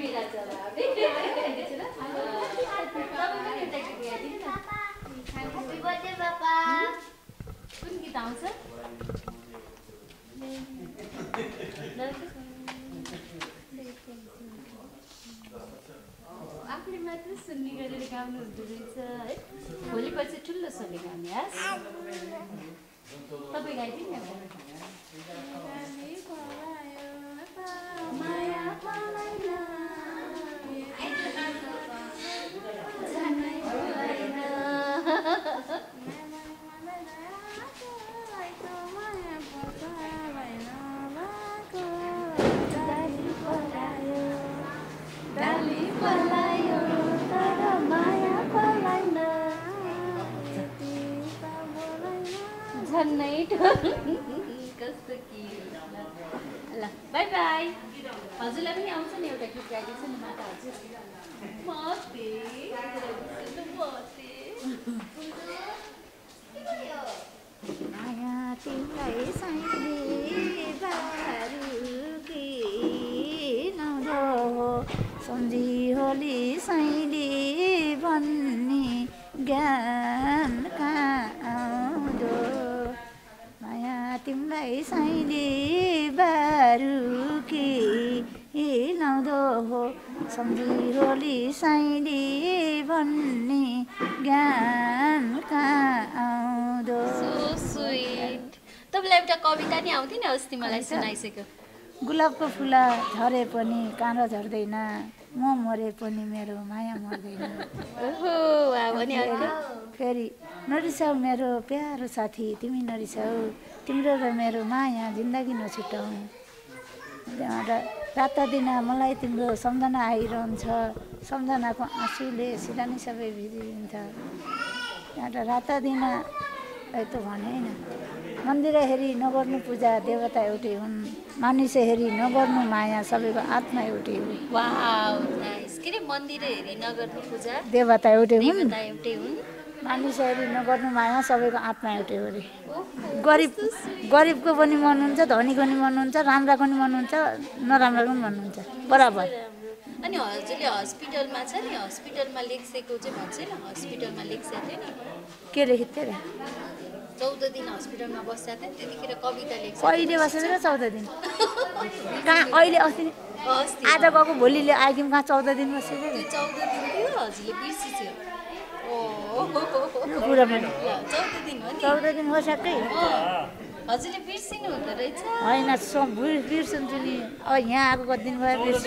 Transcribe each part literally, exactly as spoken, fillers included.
कुन गीत आउँछ आफूले मात्र सुन्ने गरेर गाउनु हुँदो रहेछ है भोलिपछि ठुलो सोले गाउने हस् तपाईँ गाइदिनु न कस्तो कि ल बाई बाई हजुरलाई पनि आउँछ नि एउटा गीत गाइदिन्छ नि माता हजुर मते माया तिमीलाई साइले बारुकी नौ सम्झी होली साइले भन्ने ज्ञान कहाँ आउँदो माया तिमीलाई साइले बारुकी लाउँदो हो सम्झी होली साइले भन्ने ज्ञान कहाँ आउँदो सो स्वीट तपाईँलाई एउटा कविता नि आउँथ्यो नि अस्ति मलाई सुनाइसक्यो गुलाबको फुला झरे पनि काँडो झर्दैन म मरे पनि मेरो माया मर्दैन ओहो अनि फेरि नरिसाऊ मेरो प्यारो साथी तिमी नरिसाऊ तिम्रो र मेरो माया जिन्दगी नछुटाऊ त्यहाँबाट रात दिन मलाई तिम्रो सम्झना आइरहन्छ सम्झनाको आँसुले सिरानी सबै भिजिन्छ त्यहाँबाट रात दिन यस्तो भने होइन मन्दिर हेरी नगर्नु पूजा देवता एउटै हुन् मानिस हेरी नगर्नु माया सबैको आत्मा एउटै हो वाउ नाइस के रे मन्दिर हेरी नगर्नु पूजा देवता एउटै हुन् देवता एउटै हुन् मानिस हेरी नगर्नु माया सबैको आत्मा एउटै हो रे गरिब गरिबको पनि मन हुन्छ धनीको पनि मन हुन्छ राम्राको पनि मन हुन्छ नराम्राको पनि मन हुन्छ बराबर अनि हजुरले हस्पिटलमा छ नि हस्पिटलमा लेख्सेको चाहिँ भन्छ नि हस्पिटलमा लेख्सेको थियो नि के लेखेको थियो र चौध दिन हस्पिटलमा बस्दा थियो त्यतिखेर कविता लेख्छ कहिले बसेर चौध दिन कहाँ अहिले अस्ति आज गएको भोलिले आइकिम कहाँ चौध दिन बसेर चौध दिन थियो हजुरले बिर्सिथ्यो चौध दिन हो नि चौध दिन हो सक्कै हजुरले बिर्सिनु हुँदो रहेछ होइन बिर्सन्छु नि अब यहाँ आएको कति दिन भयो बिर्सनु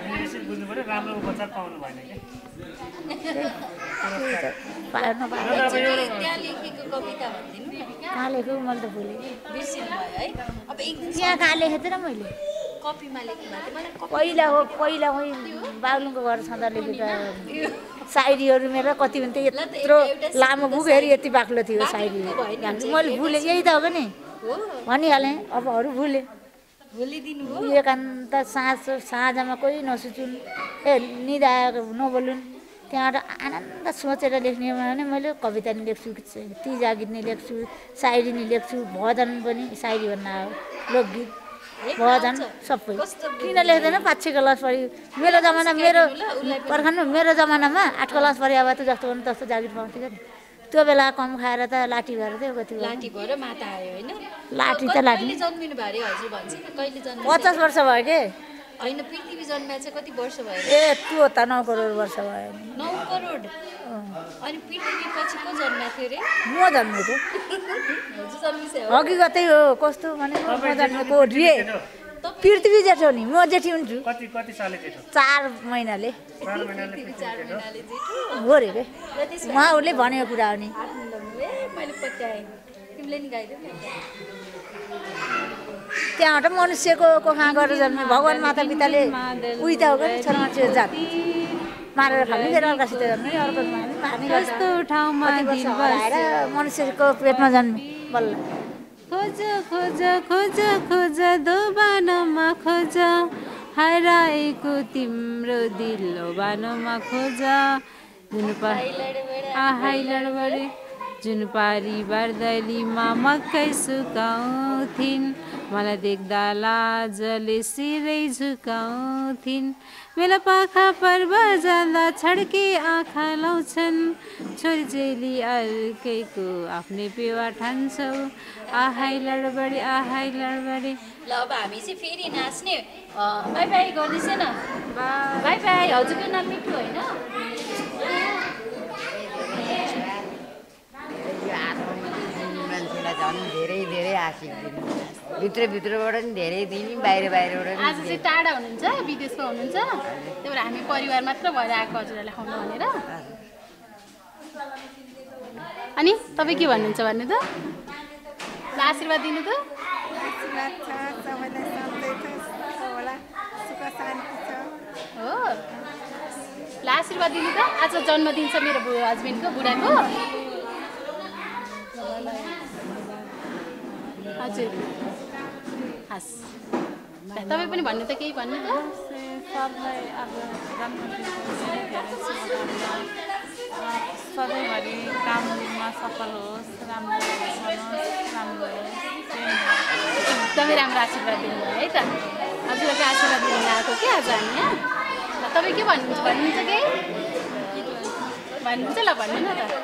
पार्नु त्यहाँ लेखेको कविता भनिदिनु कहाँ लेखेको मैले त भुलेँ बिर्सिनु भयो है अब एक दिन त्यहाँ कहाँ लेखेको थिएँ र मैले कपीमा लेख्नु भएको थियो मलाई पहिला हो पहिला हो बाग्लुङको घर छँदा लेखेको सायरीहरू मेरो कति हुन्थ्यो यत्रो लामो बुक हेरी यति बाक्लो थियो सायरी मैले भुलेँ यही त हो नि भनिहालेँ अब अरू भुलेँ भुलिदिनु हो एकान्त साँझ साँझमा कोही नसुचुन् ए निदा नबोलुन् त्यहाँबाट आनन्द सोचेर लेख्ने भने मैले कविता नि लेख्छु तिजा गीत नि लेख्छु सायरी नि लेख्छु भजन पनि सायरी भन्दा हो लोकगीत भजन सबै किन लेख्दैन पाँच छ क्लास पढी मेरो जमाना मेरो पर्खानु मेरो जमानामा आठ क्लास पढे अब त जस्तो भने तस्तो जागिर पाउँथ्यो नि त्यो बेला कम खाएर त लाठी भएर थियो कति लाठी भएर माता आयो होइन लाठी त लाठी जन्मिनु भयो अरे हजुर भन्छ नि कहिले जन्म पचास वर्ष भयो के होइन पृथ्वी जन्मिया चाहिँ कति वर्ष भयो ए त्यो त नौ करोड वर्ष भयो नौ करोड अनि पृथ्वी पछि को जन्मिया थियो रे म जन्मेको हजुर जन्मिसे हो हकीकतै हो कस्तो भने म जन्मेको रे पृथ्वी जेठो नि म जेठी हुन्छु कति कति साले जेठो चार महिनाले चार महिनाले चार महिनाले जेठो हो रे के उहाँहरूले भनेको कुरा हो नि मैले पट्याएँ तिमीले नि गाइदेऊ न त्यहाँबाट मनुष्यको कोखा गरेर जन्मे भगवान् माता पिताले उही त हो कि छोरा मान्छे जात मारेर खाने फेरि अर्कासित जन्मे अर्को मार्ने कस्तो ठाउँमा आएर मनुष्यको पेटमा जन्मे बल्ल खोज खोज खोज खोज दोबानमा खोज हराएको तिम्रो दिलो बानोमा खोज जुन हाई लडबडे जुन पारी बार्दलीमा मकै सुकाउँथिन् मलाई देख्दा लाजले सिरै झुकाउँथिन् मेला पाखा पर्व जाँदा छड्के आँखा लाउँछन् छोरी चेली अर्कैको आफ्नै पेवा ठान्छौ आहाई लडबडी आहाई लडबडी। ल अब हामी चाहिँ फेरि नाच्ने बाई बाई गर्दैछ न बाई बाई हजुरको नाम मिठो होइन मान्छेलाई झन् धेरै धेरै आशिक दिनु भित्रभित्रबाट पनि धेरै दिने बाहिर बाहिरबाट पनि आज चाहिँ टाढा हुनुहुन्छ विदेशमा हुनुहुन्छ त्यही भएर हामी परिवार मात्र भएर आएको हजुरहरूलाई खुवाउनु भनेर अनि तपाईँ के भन्नुहुन्छ भन्नु त ल आशीर्वाद दिनु त हो ल आशीर्वाद दिनु त आज जन्मदिन छ मेरो हस्बेन्डको बुढाको हजुर हस् तपाईँ पनि भन्नु त केही भन्नु त सबलाई अब सधैँभरि काममा सफल होस् राम्रो बनोस् राम्रो एकदमै राम्रो आशीर्वाद दिनुभयो है त हजुरको आशीर्वाद दिनु आएको कि आज हामी यहाँ ल तपाईँ के भन्नुहुन्छ भन्नुहुन्छ केही भन्नुहुन्छ ल भन्नु न त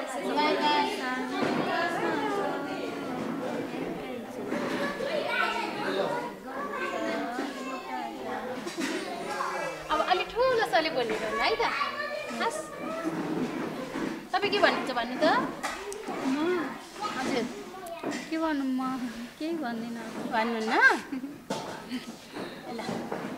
अब अलिक ठुलो सले बोलेर है त हस् तपाईँ के भन्नुहुन्छ भन्नु त हजुर के भन्नु म केही भन्दिनँ भन्नुहुन्न ल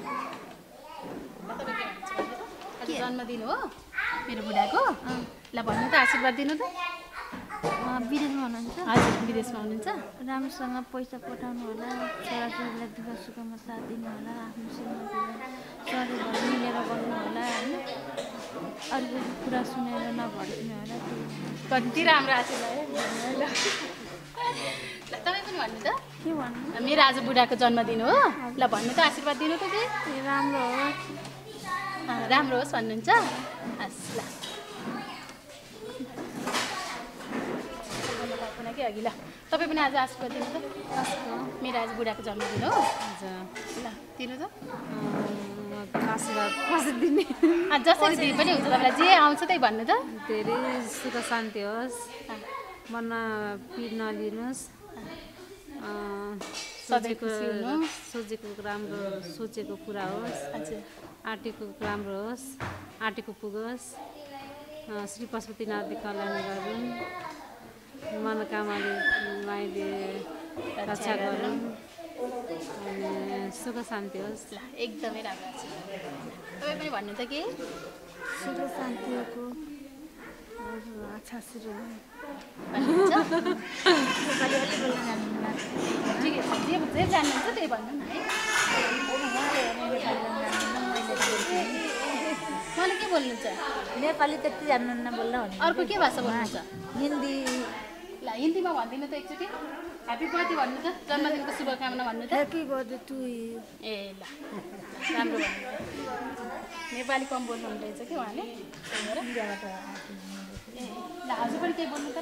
आज जन्मदिन हो मेरो बुढाको ल भन्नु त आशीर्वाद दिनु त विदेशमा हुनुहुन्छ हजुर विदेशमा हुनुहुन्छ राम्रोसँग पैसा पठाउनु होला छोराछोरीलाई दुःख सुखमा साथ दिनु होला आफ्नो श्रीमतीलाई सधैँभरि मिलेर गर्नु होला होइन अरूको कुरा सुनेर नभड्किनु होला कति राम्रो आशीर्वाद ल तपाईँ पनि भन्नु त के भन्नु मेरो आज बुढाको जन्मदिन हो ल भन्नु त आशीर्वाद दिनु त के राम्रो होस् राम्रो होस् भन्नुहुन्छ हस् ल कि अघि ल तपाईँ पनि आज आशीर्वाद दिनु त मेरो आज बुढाको जन्मदिन हो ल दिनु त आशीर्वाद कसरी दिने जसरी दिए पनि हुन्छ तपाईँलाई जे आउँछ त्यही भन्नु त धेरै सुख शान्ति होस् मनमा पिर नलिनुहोस् सोचेको सोचेको राम्रो सोचेको कुरा होस् हजुर आँटेको राम्रो होस् आँटेको पुगोस् श्री पशुपतिनाथले कल्याण गरून् मनोकामनाले माइले रक्षा गरौँ अनि सुख शान्ति होस् ल एकदमै राम्रो छ तपाईँ पनि भन्नु त के सुख शान्तिको अच्छा सुरु भन्नुहुन्छ ठिकै छ जे जे जान्नुहुन्छ त्यही भन्नु न है मलाई के बोल्नुहुन्छ नेपाली त्यति जान्नुहुन्न बोल्न भने अर्को के भाषा बोल्नुहुन्छ हिन्दी ल हिन्दीमा भनिदिनु त एकचोटि ह्याप्पी बर्थडे भन्नु त जन्मदिनको शुभकामना भन्नु त ह्याप्पी बर्थडे टु ए ल राम्रो भन्नु नेपाली कम बोल्नु रहेछ कि उहाँले ए ल हजुर पनि केही बोल्नु त ल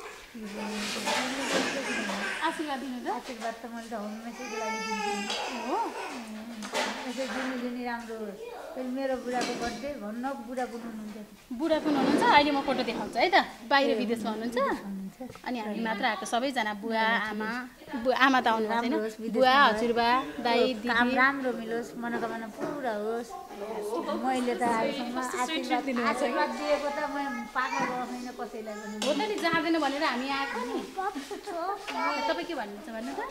आशीर्वाद दिनु त आशीर्वाद त मैले त होम मेसेजको लागि दिन्छु हो यसरी जुनी जुनी राम्रो होस् फेरि मेरो बुढाको बर्थडे भन्न बुढा बुझ्नुहुन्छ बुढा कुन हुनुहुन्छ अहिले म फोटो देखाउँछु है त बाहिर विदेशमा हुनुहुन्छ अनि हामी मात्र आएको सबैजना बुवा आमा बुवा आमा त आउनु भएको छैन बुवा हजुरबा दाइ काम दिदी राम्रो मिलोस् मनोकामना पुरा होस् मैले त आजसम्म आशीर्वाद आशीर्वाद दिएको त म पाएको छैन कसैलाई पनि हो त नि जाँदैन भनेर हामी आएको नि तपाईँ के भन्नुहुन्छ भन्नु त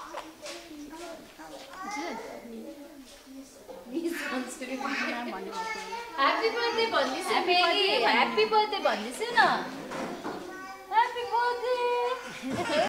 ह्याप्पी बर्थडे भन्दैछ ह्याप्पी बर्थडे भन्दैछ न ह्याप्पी बर्थडे